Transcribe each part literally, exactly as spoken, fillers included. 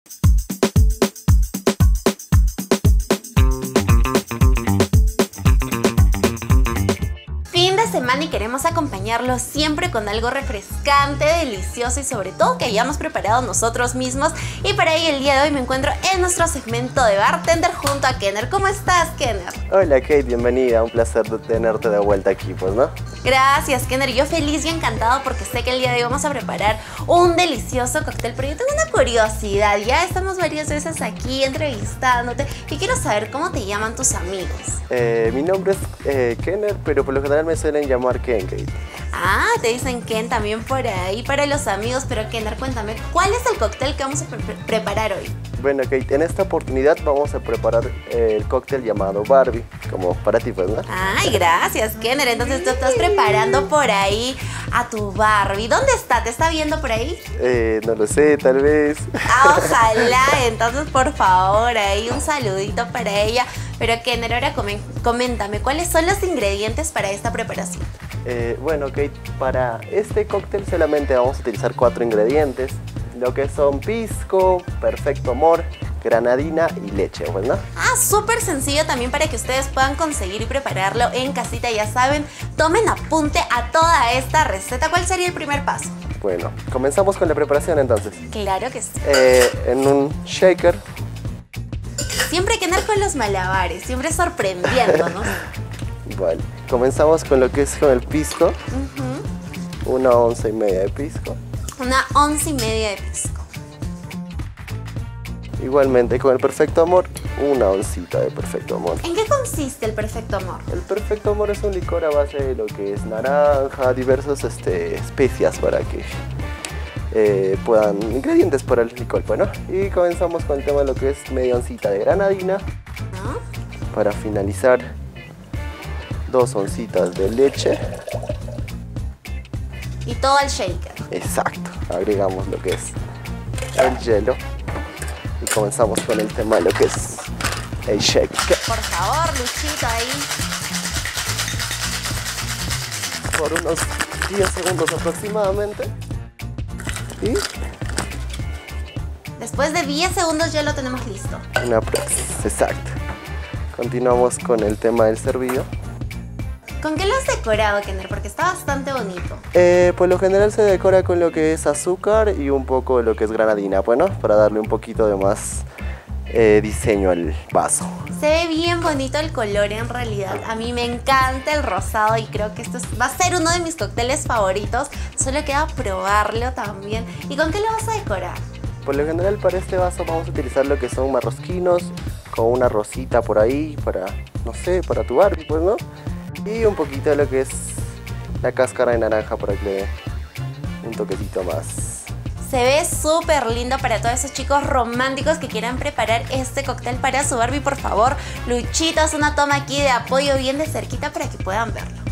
Semana y queremos acompañarlo siempre con algo refrescante, delicioso y sobre todo que hayamos preparado nosotros mismos. Y para ello el día de hoy me encuentro en nuestro segmento de bartender junto a Kenner. ¿Cómo estás, Kenner? Hola Kate, bienvenida, un placer de tenerte de vuelta aquí, pues, ¿no? Gracias, Kenner, yo feliz y encantado porque sé que el día de hoy vamos a preparar un delicioso cóctel, pero yo tengo una curiosidad. Ya estamos varias veces aquí entrevistándote y quiero saber cómo te llaman tus amigos. Eh, mi nombre es eh, Kenner, pero por lo general me suelen llamar Ken, Kate. Ah, te dicen Ken también por ahí para los amigos, pero Kenner, cuéntame, ¿cuál es el cóctel que vamos a pre preparar hoy? Bueno, Kate, en esta oportunidad vamos a preparar eh, el cóctel llamado Barbie, como para ti, pues, ¿no? Ay, gracias, Kenner. Entonces tú estás preparando por ahí a tu Barbie. ¿Dónde está? ¿Te está viendo por ahí? Eh, no lo sé, tal vez. Ah, ojalá. Entonces, por favor, ahí un saludito para ella. Pero Kenner, ahora coméntame, ¿cuáles son los ingredientes para esta preparación? Eh, bueno, Kate, para este cóctel solamente vamos a utilizar cuatro ingredientes, lo que son pisco, perfecto amor, granadina y leche, ¿no? Ah, súper sencillo también para que ustedes puedan conseguir y prepararlo en casita. Ya saben, tomen apunte a toda esta receta. ¿Cuál sería el primer paso? Bueno, comenzamos con la preparación entonces. Claro que sí. Eh, en un shaker. Siempre hay que andar con los malabares, siempre sorprendiéndonos. Vale, comenzamos con lo que es con el pisco. Uh-huh. Una onza y media de pisco. Una once y media de pisco. Igualmente con el perfecto amor, una oncita de perfecto amor. ¿En qué consiste el perfecto amor? El perfecto amor es un licor a base de lo que es naranja, diversas este, especias para que eh, puedan, ingredientes para el licor, bueno. Y comenzamos con el tema de lo que es media oncita de granadina. ¿No? Para finalizar, dos oncitas de leche. Y todo al shaker. Exacto, agregamos lo que es el hielo. Y comenzamos con el tema de lo que es el shake. Por favor, Luchito, ahí. Por unos diez segundos aproximadamente. Y después de diez segundos ya lo tenemos listo. Una prox, exacto. Continuamos con el tema del servido. ¿Con qué lo has decorado, Kenner? Porque está bastante bonito. Eh, por lo general se decora con lo que es azúcar y un poco de lo que es granadina, bueno, para darle un poquito de más eh, diseño al vaso. Se ve bien bonito el color en realidad. A mí me encanta el rosado y creo que esto es, va a ser uno de mis cócteles favoritos. Solo queda probarlo también. ¿Y con qué lo vas a decorar? Por lo general para este vaso vamos a utilizar lo que son marrosquinos con una rosita por ahí para, no sé, para tu Barbie, pues, ¿no? Y un poquito de lo que es la cáscara de naranja para que le dé un toquecito más. Se ve súper lindo para todos esos chicos románticos que quieran preparar este cóctel para su Barbie. Por favor, Luchito, haz una toma aquí de apoyo bien de cerquita para que puedan verlo.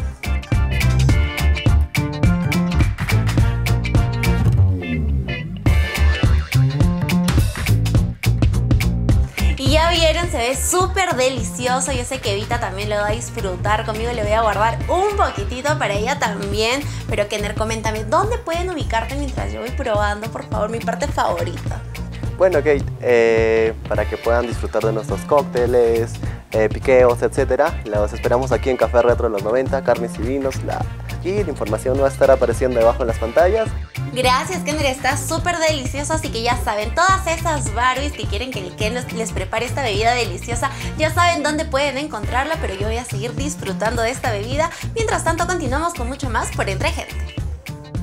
Y ya vieron, se ve súper delicioso. Yo sé que Evita también lo va a disfrutar. Conmigo le voy a guardar un poquitito para ella también. Pero Kenner, coméntame, ¿dónde pueden ubicarte mientras yo voy probando? Por favor, mi parte favorita. Bueno, Kate, eh, para que puedan disfrutar de nuestros cócteles, eh, piqueos, etcétera, los esperamos aquí en Café Retro Los noventa, Carnes y Vinos. La, y la información va a estar apareciendo debajo en las pantallas. Gracias, Kenner, está súper delicioso, así que ya saben, todas esas Barbies que quieren que el Ken les, les prepare esta bebida deliciosa, ya saben dónde pueden encontrarla, pero yo voy a seguir disfrutando de esta bebida. Mientras tanto, continuamos con mucho más por Entre Gente.